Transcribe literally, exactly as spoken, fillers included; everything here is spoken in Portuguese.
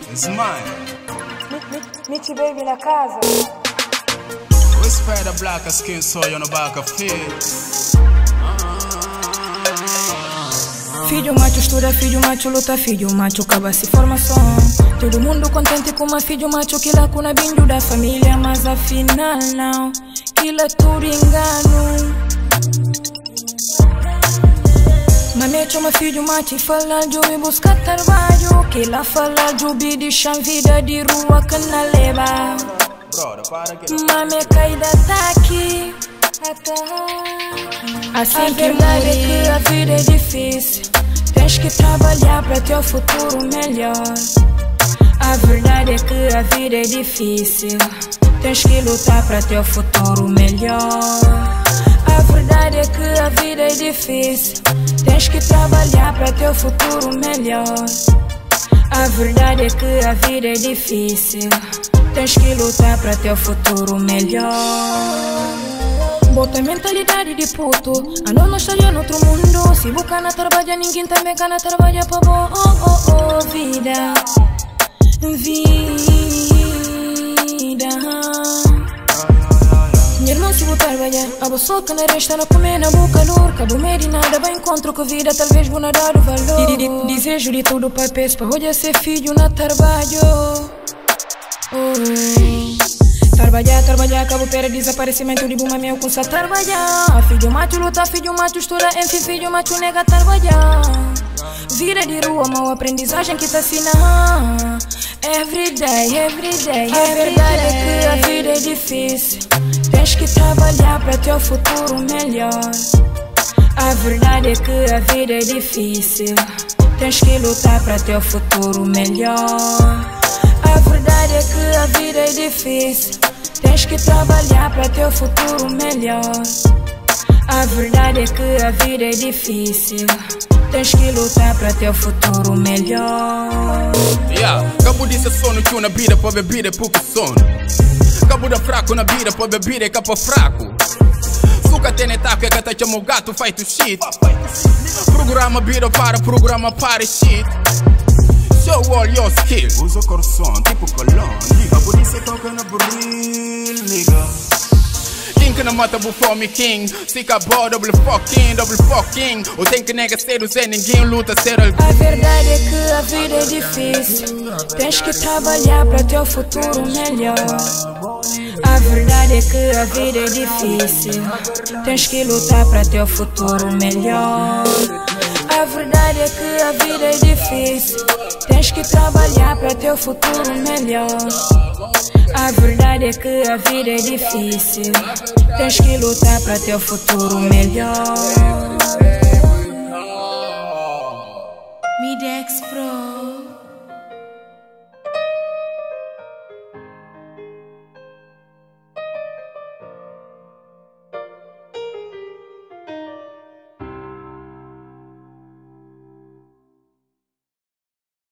It's mine. Michi baby na casa. We spread the black skin so you no back of feet. Filho macho estuda, filho macho luta, filho macho acaba-se formação. Todo mundo contente com uma filho macho que lá com a bindu da família, mas afinal não, que lá tudo engano. Mamete uma filho macho e fala de me buscar trabalho, que lá fala de me deixar vida de rua que na leva. Mame caída tá aqui. Assim a verdade é que a vida é difícil. Tens que trabalhar para teu futuro melhor. A verdade é que a vida é difícil. Tens que lutar para teu futuro melhor. A verdade é que a vida é difícil. Tens que trabalhar para teu futuro melhor. A verdade é que a vida é difícil. Tens que lutar para teu futuro melhor. Bota a mentalidade de puto. Ando não estaria no outro mundo. Se buscar na trabalha, ninguém também cana trabalha para bom. Oh, oh, oh, vida. Vida. Minha irmã se vou trabalhar. A pessoa que na resta não come na boca calor. Cabo meio de nada, vai encontro com a vida. Talvez vou não dar o valor. Desejo de tudo para pés. Para hoje ser filho na trabalho. Oh. Trabalhar, trabalhar, cabo pera desaparecimento de buma meu com sa trabalhar. Filho macho luta, filho macho estuda, enfim filho macho nega trabalhar. Vida de rua, mal aprendizagem que tá assinando. Every day, every day, a verdade é que a vida é difícil. Tens que trabalhar para teu futuro melhor. A verdade é que a vida é difícil. Tens que lutar para teu futuro melhor. A verdade é que a vida é difícil. Tens que trabalhar para teu futuro melhor. A verdade é que a vida é difícil. Tens que lutar para teu futuro melhor. Yeah, cabo disse sono que uma bebida para beber é pouco sono. Cabo da fraco na bebida para beber é capa fraco. Suca tem taco é que tá chamando gato faz tu shit. Programa bebida para programa para shit. Show all your skills. Usa coração, tipo colão. Liga, por isso toca na burril, nigga. King que não mata por fome, king. Se acabou, double fucking, double fucking. Ou tem que nega ser o Zé, ninguém luta ser alguém. A verdade é que a vida é difícil. Tens que trabalhar para teu futuro melhor. A verdade é que a vida é difícil. Tens que lutar para teu futuro melhor. A verdade é que a vida é difícil. Tens que trabalhar para teu futuro melhor. A verdade é que a vida é difícil. Tens que lutar para teu futuro melhor. Midex Pro.